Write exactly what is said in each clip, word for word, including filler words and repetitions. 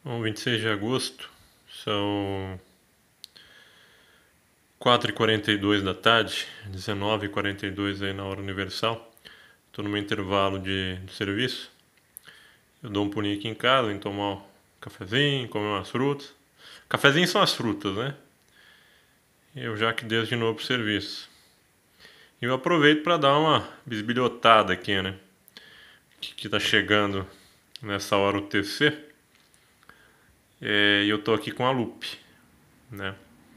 Bom, vinte e seis de agosto, são quatro e quarenta e dois da tarde, dezenove e quarenta e dois aí na hora universal. Estou no meu intervalo de, de serviço. Eu dou um pulinho aqui em casa, em tomar um cafezinho, comer umas frutas. Cafezinho são as frutas, né? Eu já que desço de novo pro serviço. E eu aproveito para dar uma bisbilhotada aqui, né? Que, que tá chegando nessa hora o T C. É, e eu tô aqui com a Lupe, né?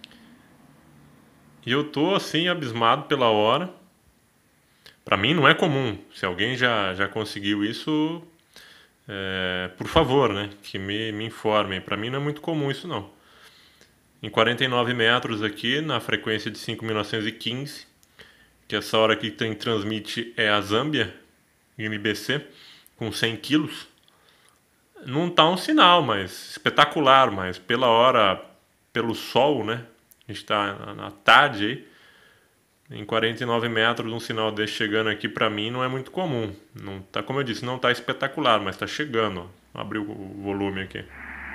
E eu tô assim abismado pela hora. Para mim não é comum. Se alguém já, já conseguiu isso, é, por favor, né? Que me, me informem. Para mim não é muito comum isso não. Em quarenta e nove metros aqui, na frequência de cinco mil novecentos e quinze, que essa hora aqui tem transmite é a Zâmbia, M B C, com cem quilos. Não tá um sinal, mas espetacular, mas pela hora, pelo sol, né? A gente tá na, na tarde aí. Em quarenta e nove metros, um sinal desse chegando aqui pra mim não é muito comum. Não tá, como eu disse, não tá espetacular, mas tá chegando. Ó. Vou abrir o volume aqui.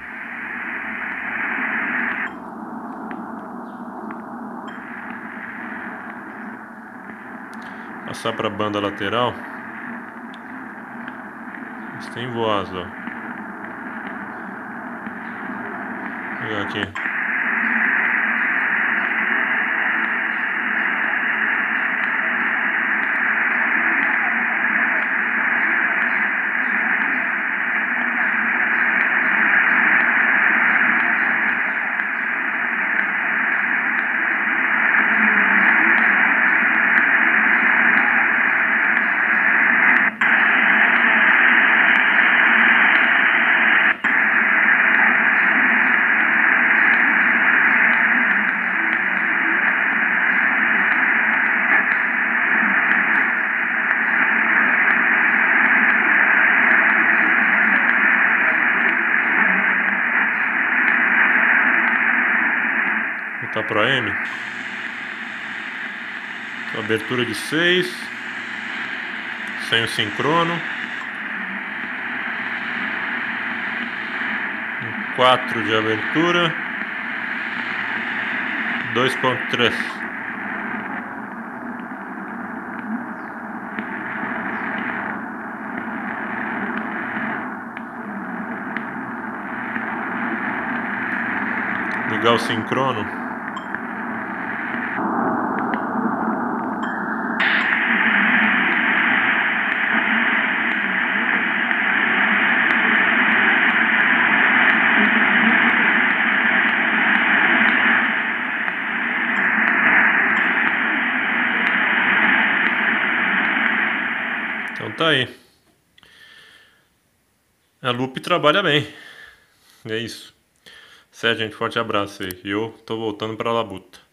Passar pra banda lateral. Mas tem voz, ó. Vou pegar aqui. Botar pro A M. Então, abertura de seis. Sem o sincrono. quatro de abertura. dois ponto três. Ligar o sincrono. Então tá aí. A Lupe trabalha bem. É isso. Certo, gente? Forte abraço aí. E eu tô voltando pra labuta.